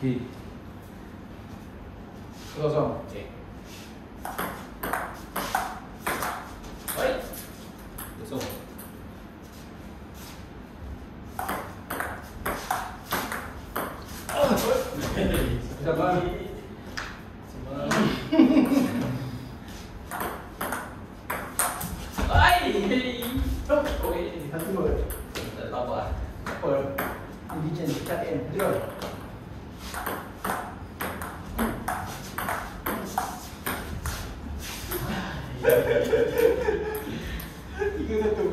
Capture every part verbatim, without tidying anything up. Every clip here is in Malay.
Okey. Kosong. Okey. Baik. Kosong. Oh, sabar. Sabar. Ai. Okey. Satu dua. Tak apa ah. Apa? Ini je kat N. Betul. Tiga satu.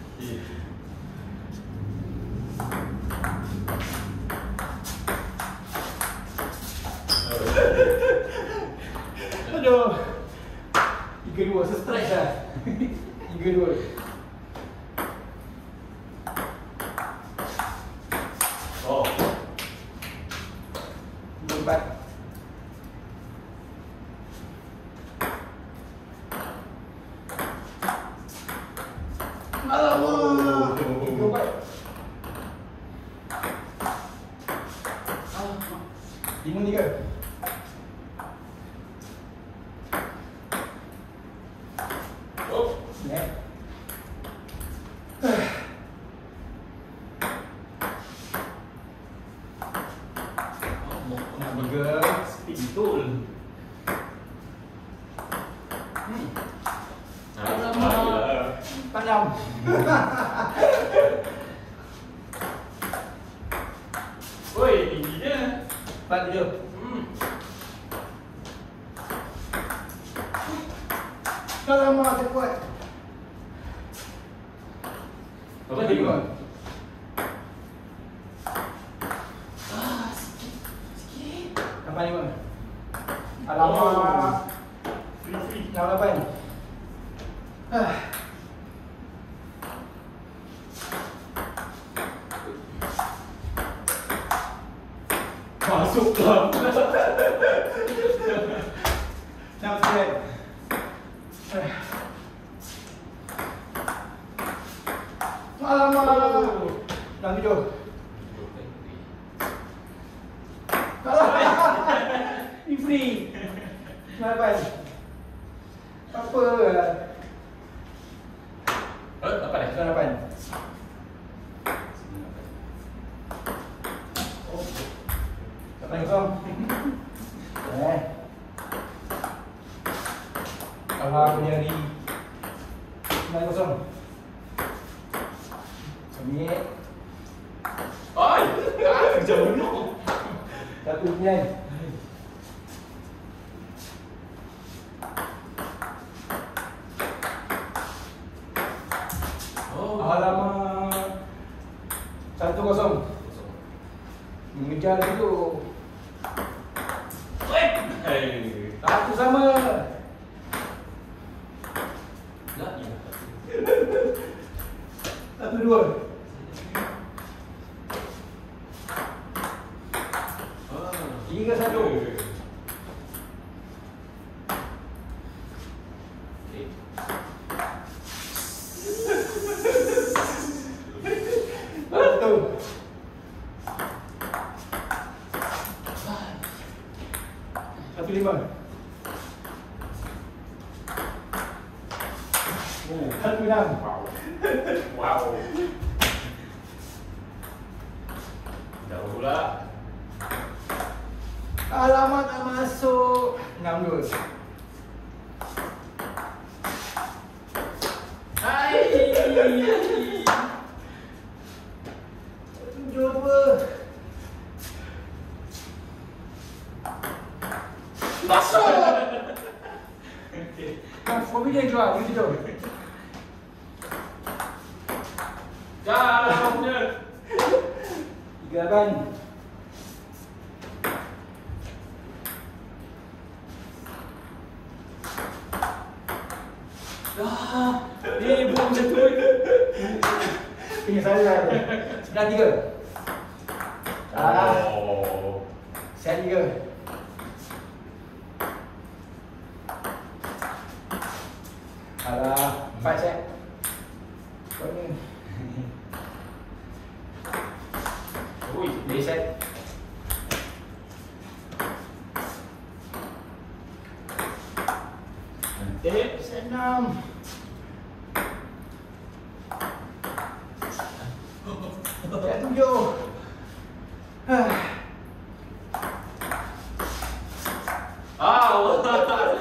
Aduh. Tiga dua, se-strike dah. Tiga dua. Oh. Empat. Alamak. Tiga empat. Lima tiga. Oh. Net. Nak burger. Speed betul. Hmm. Alamak. Empat enam. Oi, tingginya. Empat tujuh. Hmm. Alamak, tak kuat. Apa tiga? Ah, sikit. Sikit. Lapan lima. Alamak. Free free. Enam lapan. Ah. Masuklah. Enam sembilan. Alamak. Enam tujuh. Ini free. Enam lapan. Apa? Eh, apa dah? Enam lapan. Lapan kosong. Eh. Kalah punya hari. Sembilan kosong. Sembilan. Oi, ah, jauh no. Satu sembilan. Oh, Alamak. Satu kosong. Mengejar dulu. Oi. Hey. Satu sama. Dah ya. Satu dua. Ah, Tiga satu. okey. Satu. Satu lima. Oh, Satu enam. wow. Wow. Jauh pula. Alamak, tak masuk. Enam dua. Hai. Tujuh dua. Masuk. Kan formula keluar, ini tujuh. Jalan je. Tiga lapan. Dah. Eh, buang macam tu. Ini saya. Sembilan tiga. Ah, Oh. set tiga. Alah, empat set. Kau ni. Ui, Dia set. Eh, senam. Set tujuh. Ah,